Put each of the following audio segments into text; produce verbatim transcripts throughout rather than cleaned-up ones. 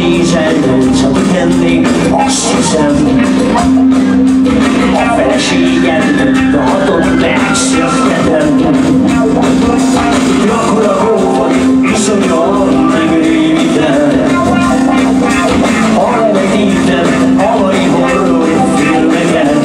nézel, csak tenni, azt hiszem. A feleséged, a hatod megszökkedem. Gyakor a gófot, iszonyan megrémítem. Ha levetítem, havai horror filmeket.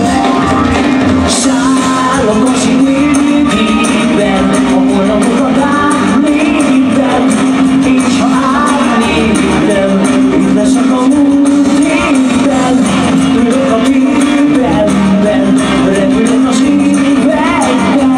Szállok a szívében, a holnapokat átnézem, és ha átnézem, itt leszek a múlt évben, tudok a művelben, repülök a szívben.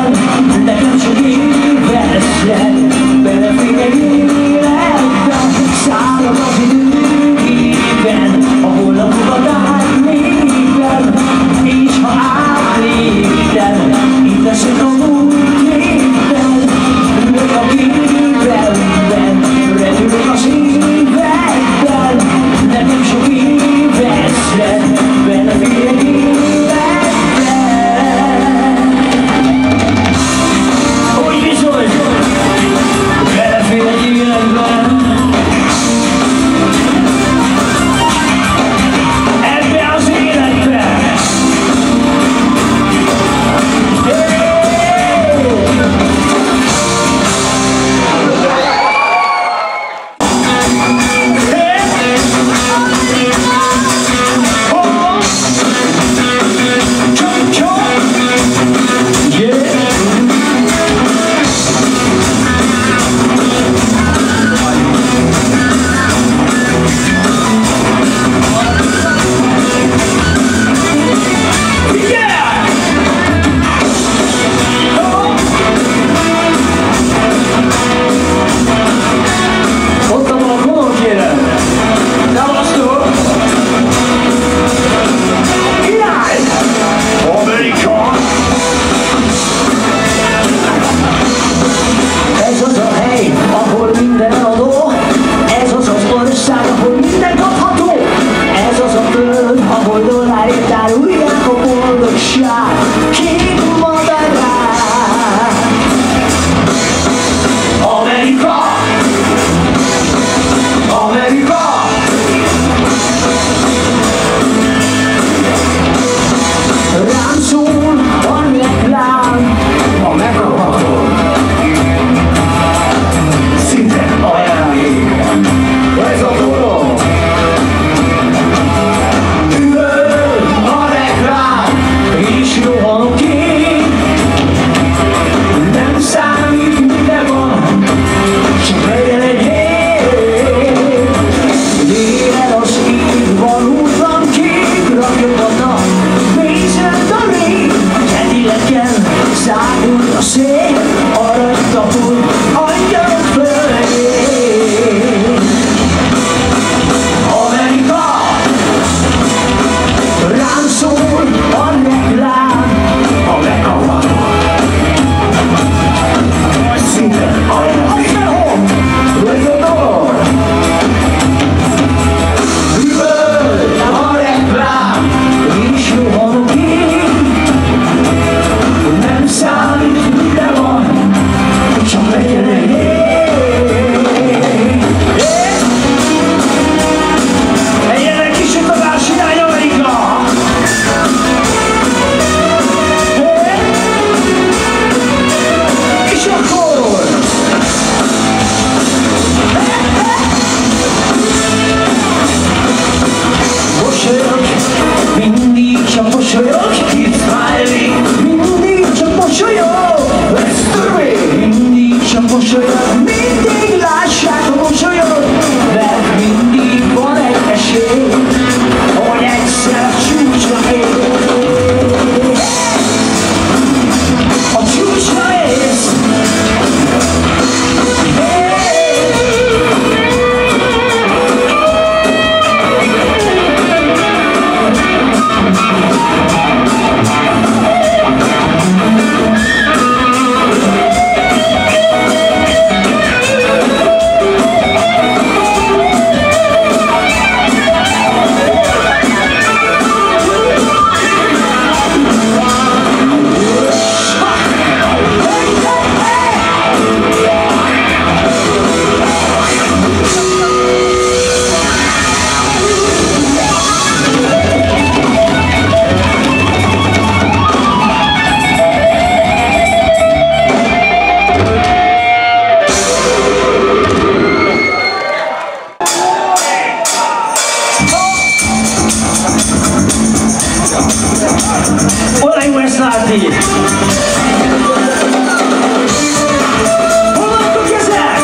Szárdi! Hol vannak ezek?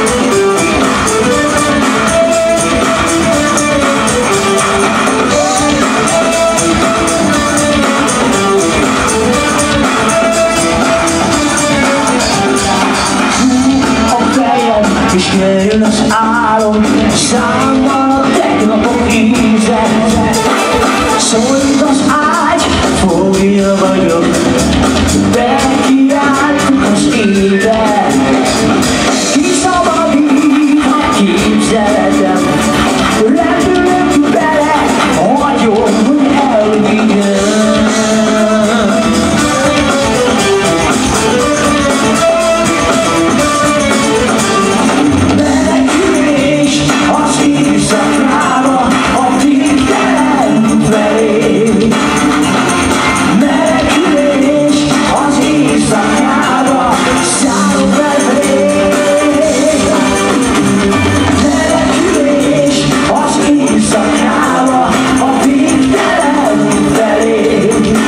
A fejem, és jön az álom, számmal a tegnapok íze. Szólít az ágy, fogja vagyok, bekiáltuk az évet. Kiszabadít a képzeletem, repülök bele, hagyom, hogy elvigyem. Menekülés az éjszakába, a végtelen felé. Menekülés az éjszakába, szállok felfelé. Menekülés az éjszakába, a végtelen felé.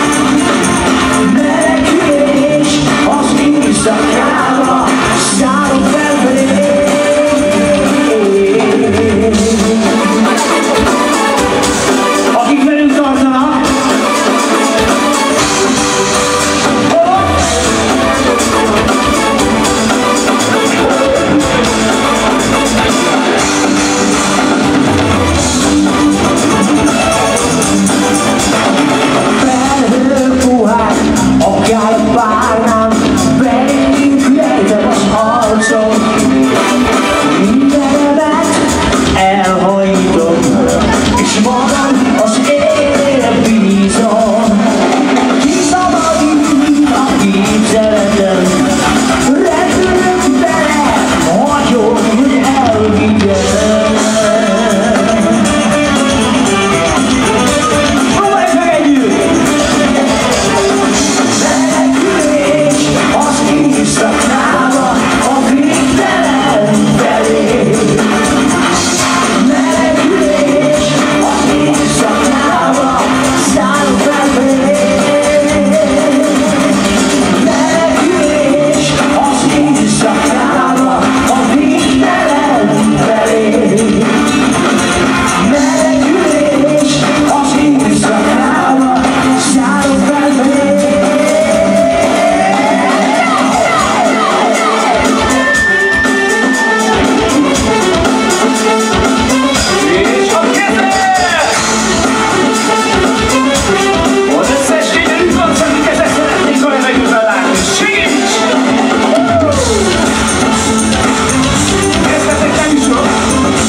Menekülés az éjszakába, szállok felfelé. Akik velünk tartanak, felhőpuhák, akár a párnám, belénk lejtem az arcom. Mindenemet elhajítom, és magam az élére bízom. Kiszabadít a képzeletem, repülök bele, hagyom, hogy elvigyem. Próbálj meg együtt! Menekülés az éjszakába, a végtelen felé. Menekülés az éjszakába, szállok felfelé. Menekülés az éjszakába, a végtelen felé. Menekülés az éjszakába, szállok felfelé. És a kezek! Az összes gyönyörű arc, amiket ezt szeretnénk a levegőben látni. Segíts! Kezdetek nem is rossz!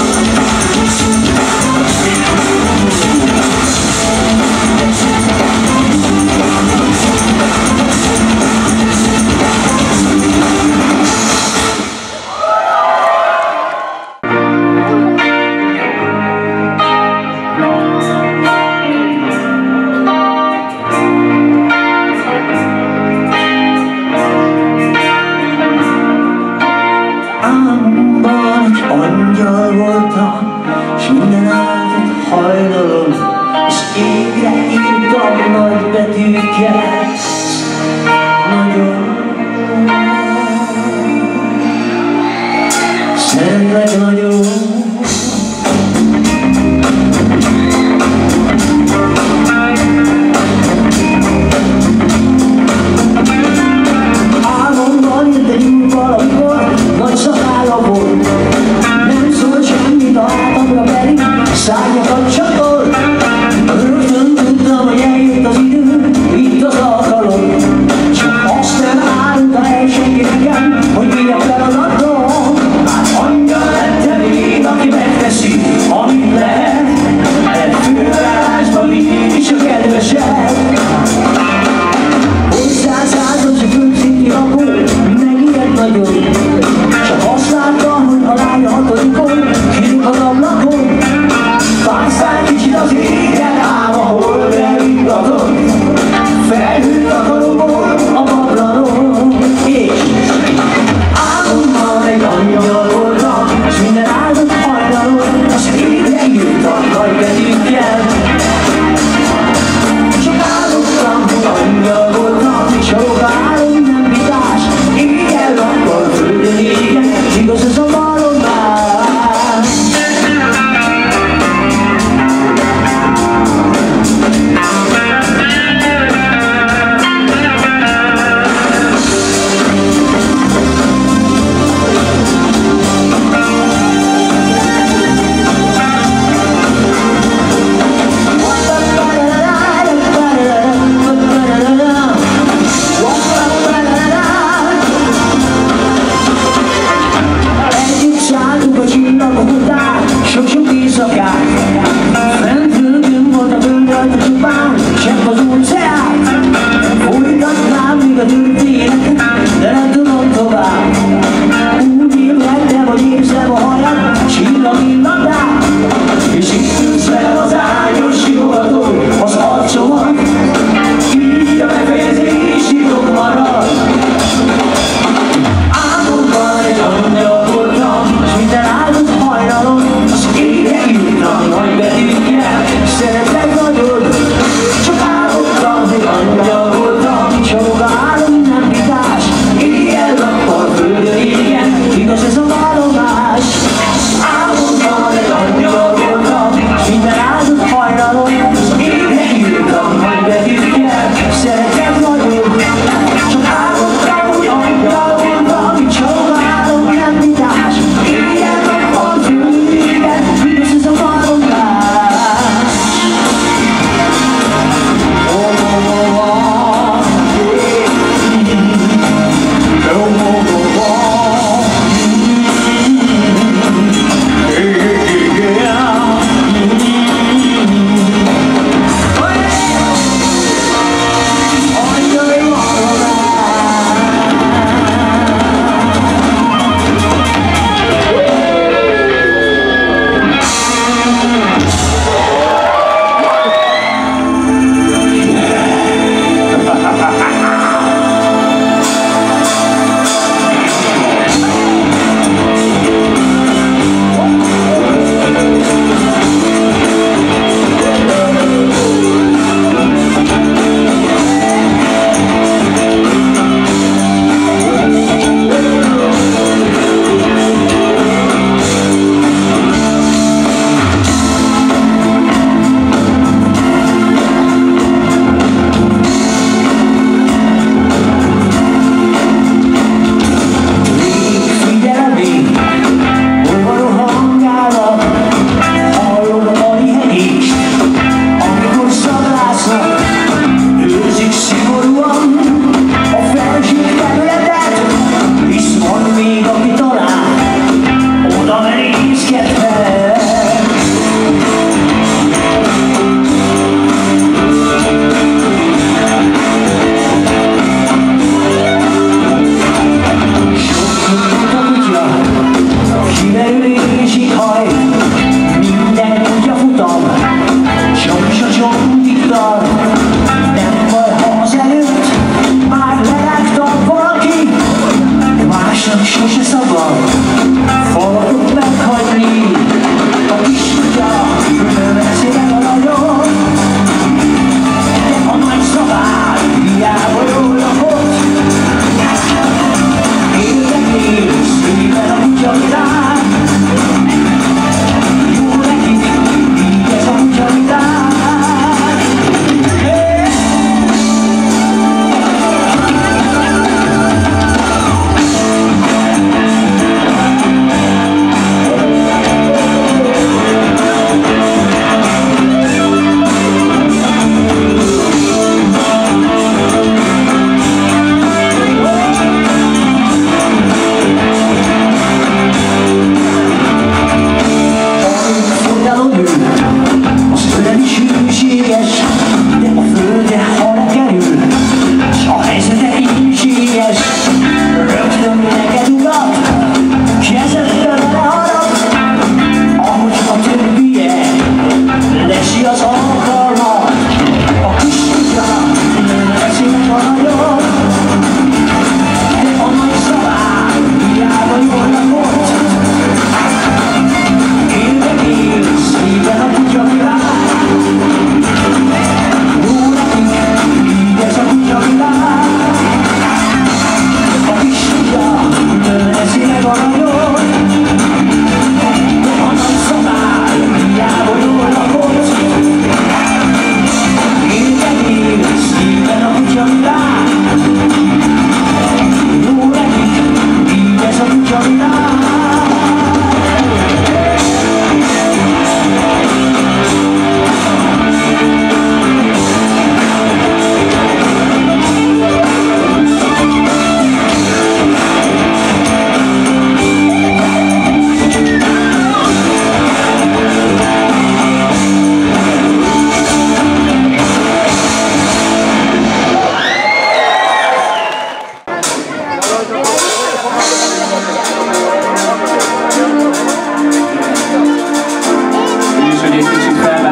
Álmomban egy angyal voltam, s minden áldott hajnalom, és égre írtam nagy betűkkel, nagyon szeretlek nagyon. Álmomban jött egy úr valamikor, nagy szakálla volt, nem szólt semmit a hátamra pedig, szárnyakat csatolt. Rögtön tudtam, hogy eljött az idő, itt az alkalom. Csak azt nem árulta el senki nekem, hogy mi a feladatom. Hát angyal lettem Fentültünk volt a föld rajta csupán, csepp az óceán. Folytatnám még a történetet, de nem tudom tovább. Úgy illettem, hogy érzem a haját, csillag-illatát, és itt ülsz fel az ágyon, simogatod az arcomat. Így a befejezés titok marad. Álmomban egy angyal voltam, s minden áldott hajnalon az égen juttam nagy be.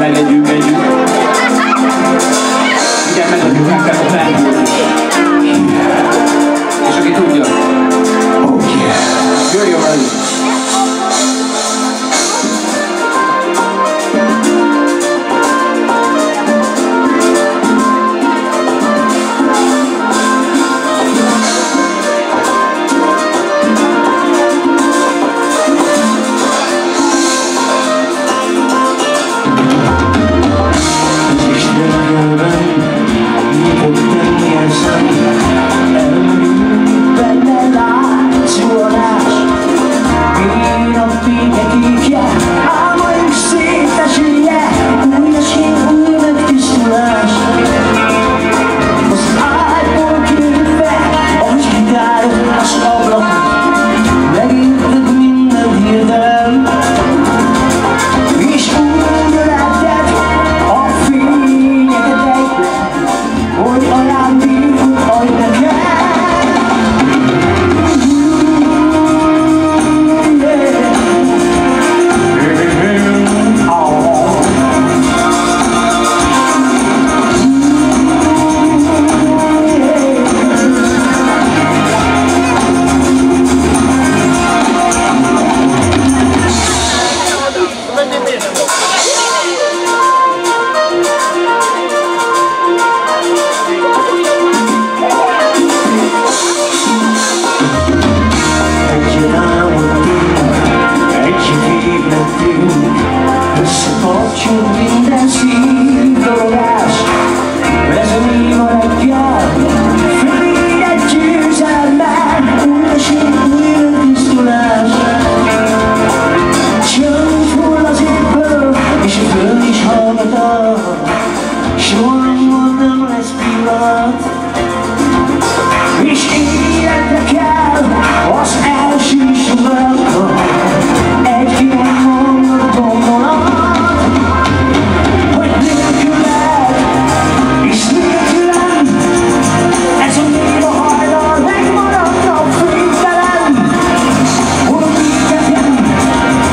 Megyünk, megyünk. Igen, megadjuk rá kell a felnőtt. És aki tudja. Oh yeah. Jöjjön elő.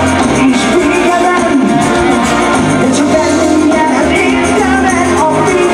It's a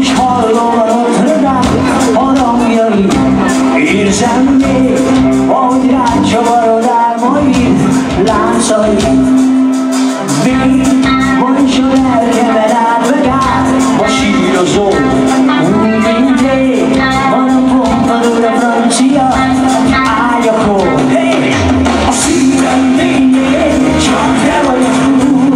is hallom a Notre Dame harangjai. Érzem még, ahogy rád csavarod álmaid, láncait. Még ma is a lelkemed át meg át, ma sírozol, úgy mint rég. Van a pontadod a francia ágyakon. Hey! A szívem lényeg, csak te vagy az úr.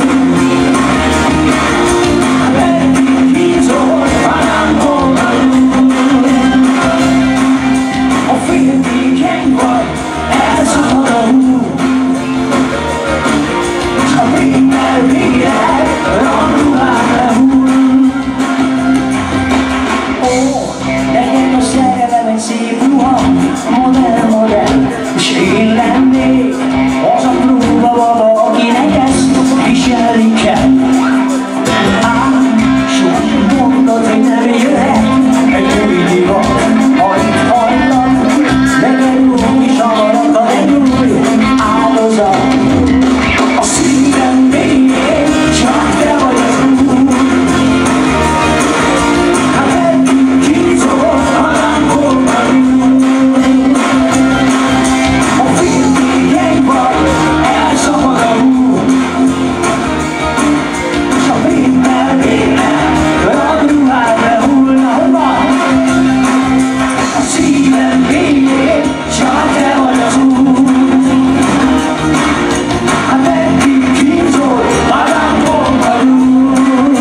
Eddig hízol, ha nem mondod. A féltékeny vagy, elszakad a húr. S a minden végre, randulára hull. Ó, legyen a szerelem egy szép ruha, modern, modern, és én lennék az a próba baba, akinek ezt viselni kell. Ám sok mondod, hogy nem jöhet egy új divat, alig hallak, megerül is amarad egy új áldozat. A szívem végén csak te vagy az úr. Hát eddig kizol, ha nem voltad úr. A féltékeny vagy, elszakad a húr. S a minden végre, a ruhádra hullna, hogy van. A szívem végén csak te vagy az úr. Hát eddig kizol, ha nem voltad úr.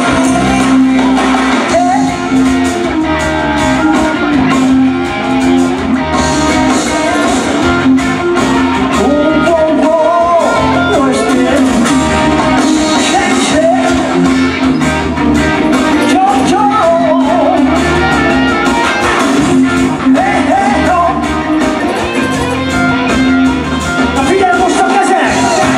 Oh, oh, oh, most én senki, csak csak. Hey, hey, oh. Na figyelj most a kezed!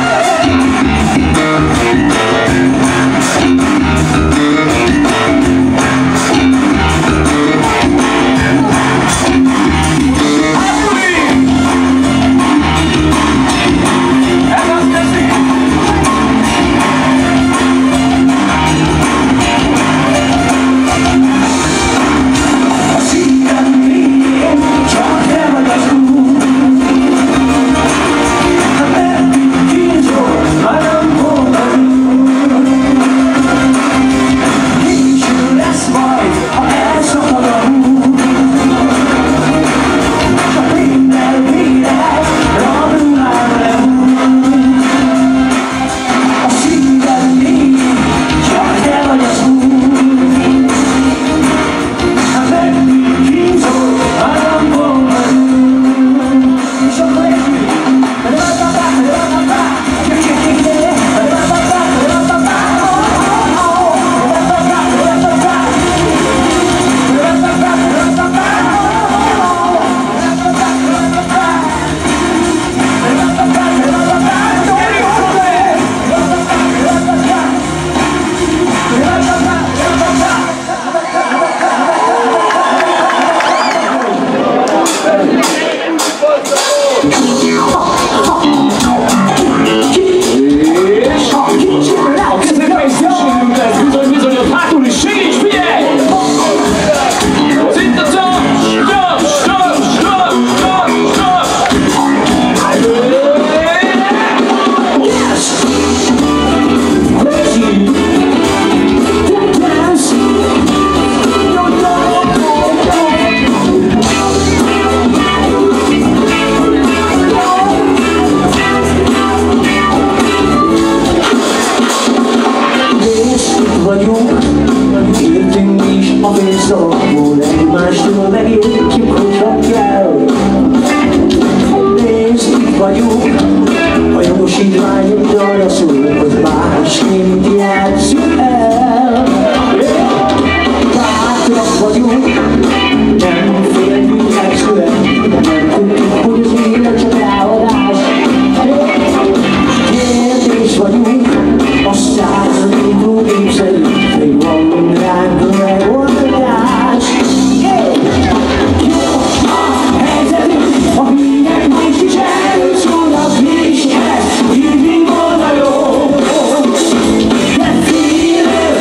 A szívem végén csak te vagy az úr. Hát eddig kizol, ha nem voltad úr. Késő lesz majd, ha elszakad a húr. S a minden végre, randulára hull. A szívem végén csak te vagy az úr. Hát eddig kizol, ha nem voltad úr. És akkor együtt. Vagyunk, értünk is a pénzszakból, egymástól megértjük, hogy csak kell. Nézd, itt vagyunk, a jogosítványunk arra szól, hogy másként játsszuk el. Bátrak vagyunk, nem féltünk megszületni, de nem tudjuk, hogy az élet csak ráadás. Kérdés vagyunk, a századító gép szerint, még van mindránk a megoldás. Jó a helyzetünk, a hírek most is elszólnak, mi is kell, hívni volna jó. De félő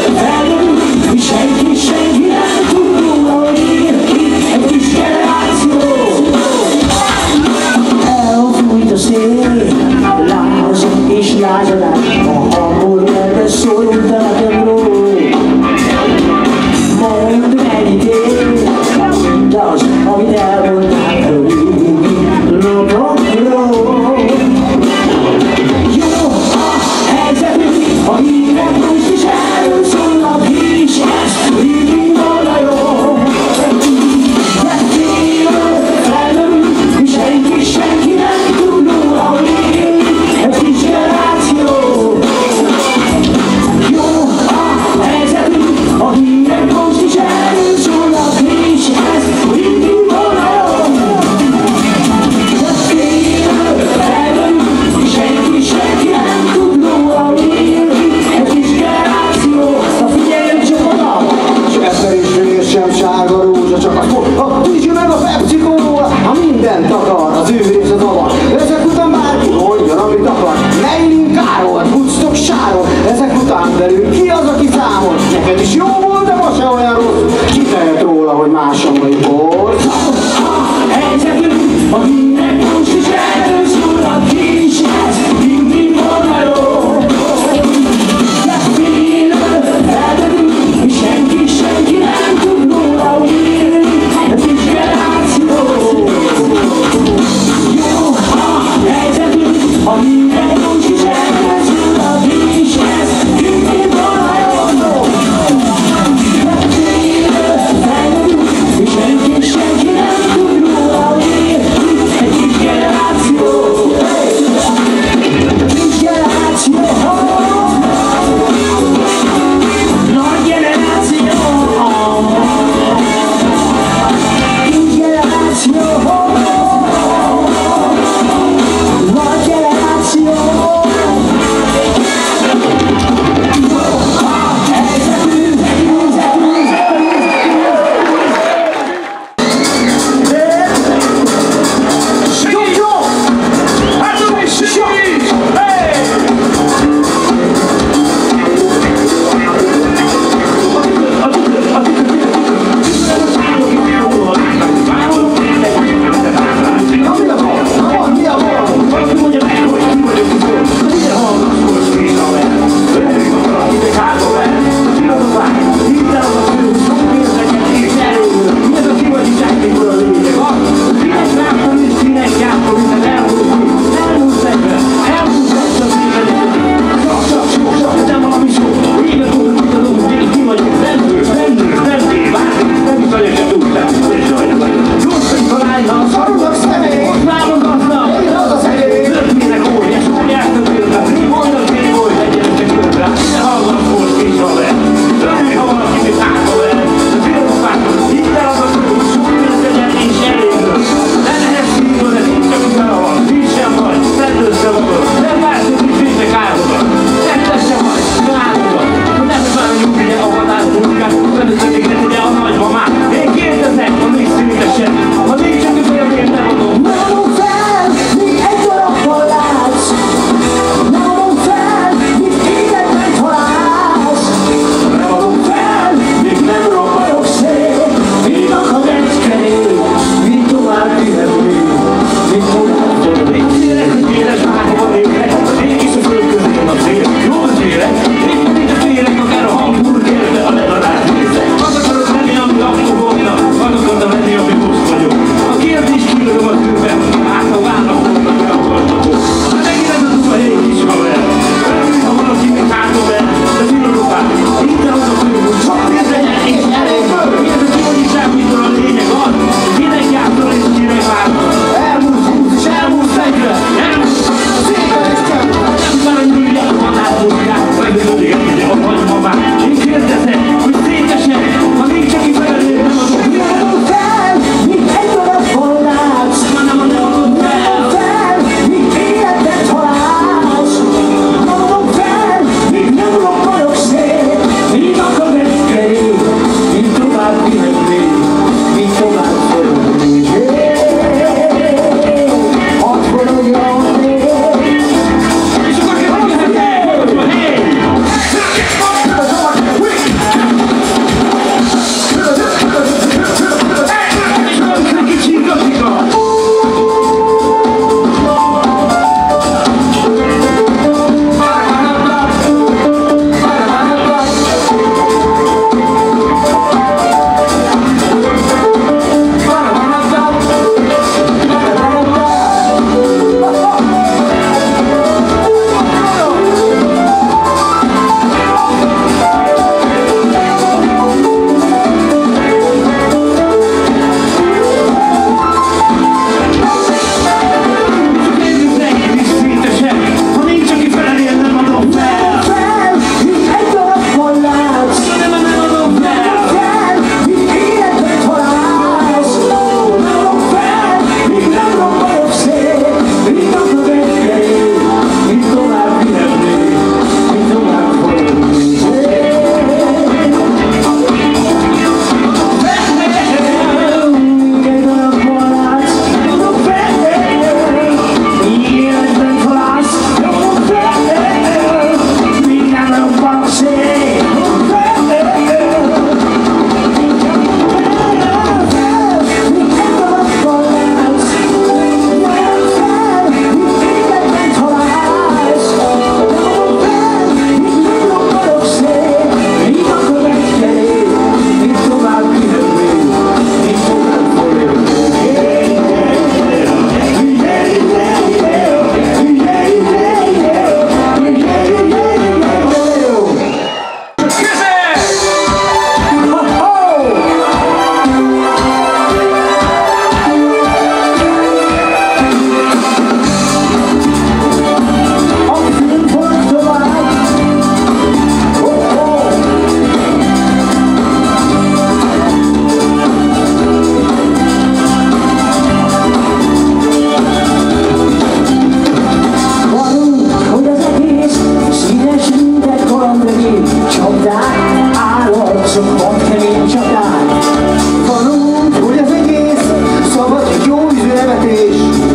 Állod, csak ott kemény csatár. Van úgy, hogy az egész szabad egy jó ízű nevetés.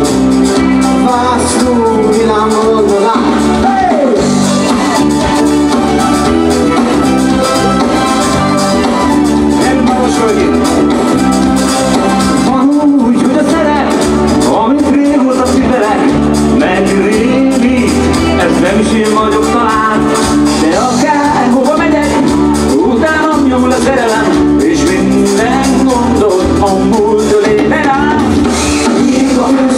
Vászló világban oldal át. Hey! Nem magasodj! Van úgy, hogy a szerep, amit régóta figyelek, meg régi, ez nem is én vagyok talán, de akárhova megyek, utánam nyomul a szerelem, és minden gondot a múlt ölébe áll. Még a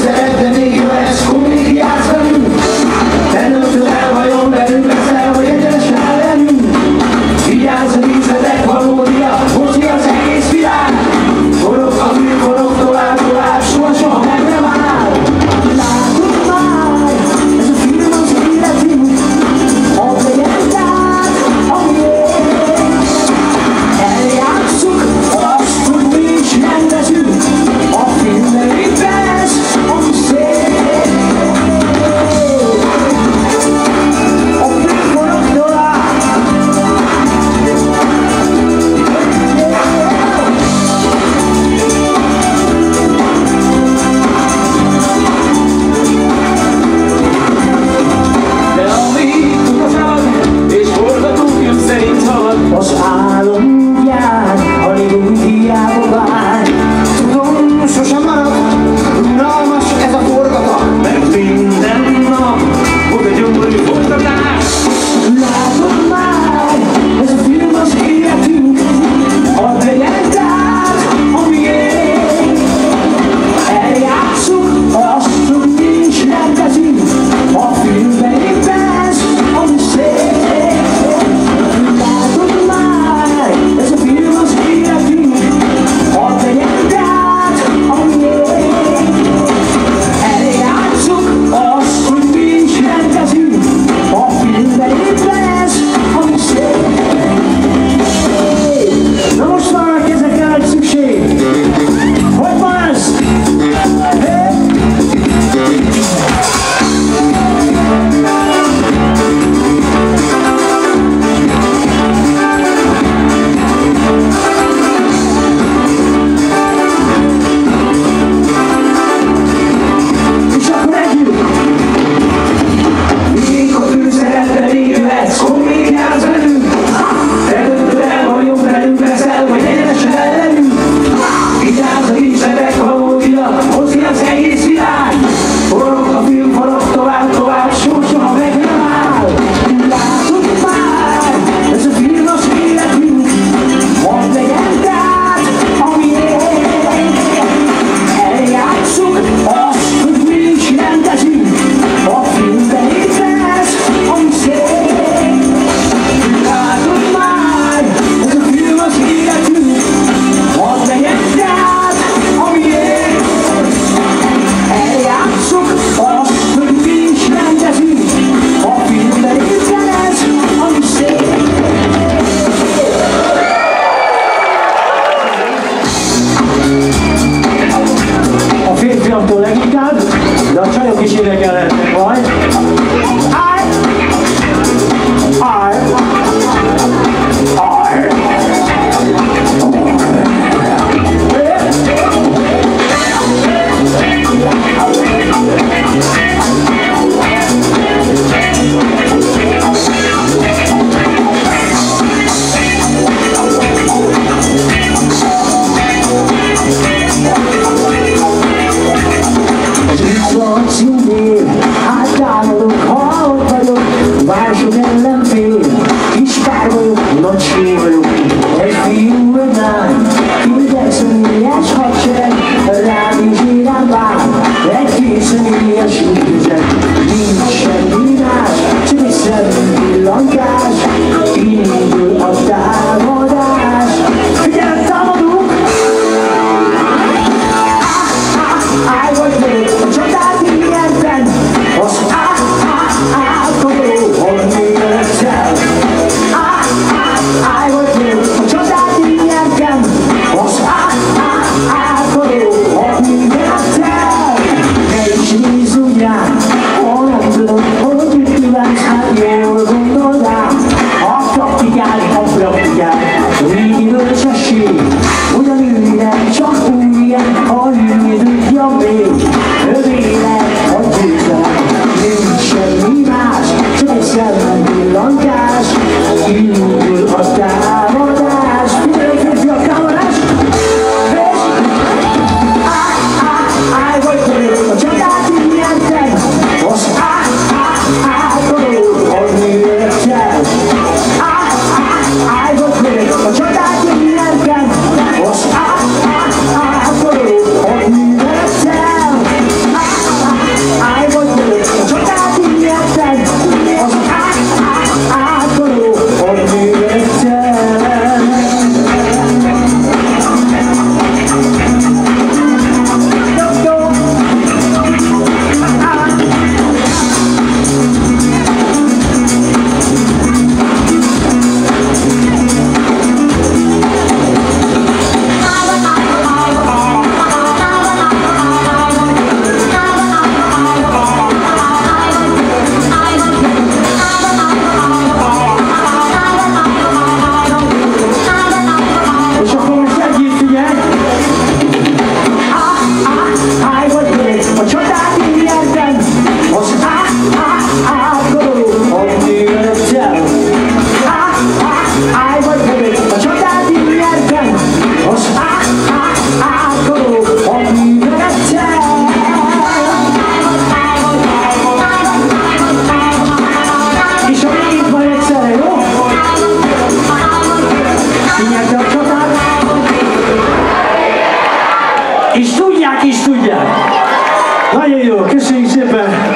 is tudják. Nagyon jó, köszönjük szépen!